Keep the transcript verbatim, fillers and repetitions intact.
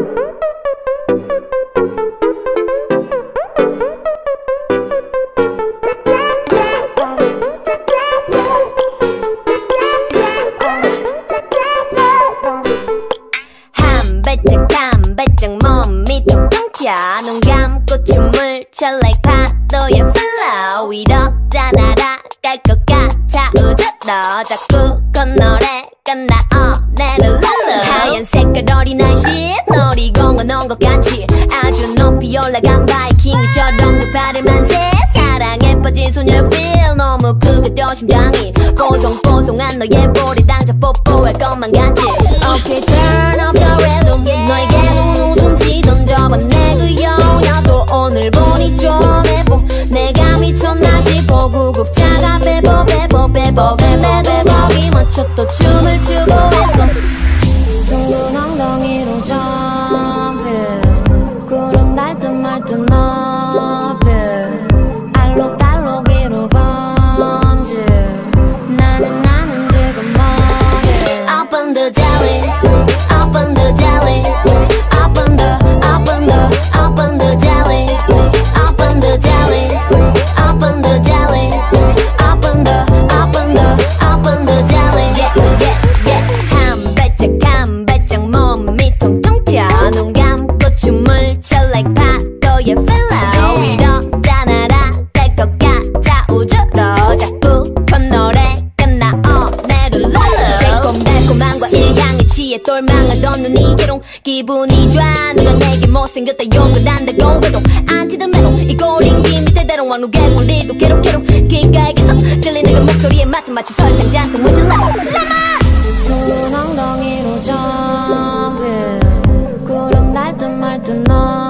반짝 몸이 통통 튀어 눈 감고 춤을 춰 like 파도의 flow 이러다 날아갈 것 같아 우드러 자꾸 건너래 끝나 어내를 룰루 하얀색깔 어린아이 shit 놀이공원 온 것 같이 아주 높이 올라간 바이킹처럼 그 발을 만세 사랑에 빠진 소녀 feel 너무 크고도 심장이 뽀송뽀송한 너의 볼에 당장 뽀뽀할 것만 같지 Okay turn up the rhythm 너에게 눈 웃음치 던져봐 내 그 여녀도 오늘 보니 좀 해보 내가 미쳤나 싶어 구급차가 빼보 빼보 빼보 근데도 거기 맞춰 또 춤을 추고 있어 둥근 엉덩이로 점프 구름 날 듯 말 듯 높이 알록달록 위로 번지 나는 나는 지금 뭐해 Up on the jelly Up on the jelly Up on the Up on the Up on the jelly Up on the jelly Up on the jelly Up on the Up on the Up on the jelly Yeah yeah yeah 한 발짝 한 발짝 몸이 통통 튀어 눈 감고 춤을 춰 like 파도의 flow 이러다 날아갈 것 같아 우주로 자꾸 건너래 끝나 어내를 룰루 새콤달콤한 과일 향에 취해 똘망하던 눈이 개롱 기분이 좋아 누가 내게 못생겼다 욕을 한다고 해도 안티드 메롱 이 꼬링기 밑에 대롱 왕룩의 꼴리도 괴롭괴롭 귓가에게서 들리는 그 목소리에 마치 마치 설탕 잔뜩 묻힌 레몬 레몬 둥근 엉덩이로 점프 구름 날 듯 말 듯 너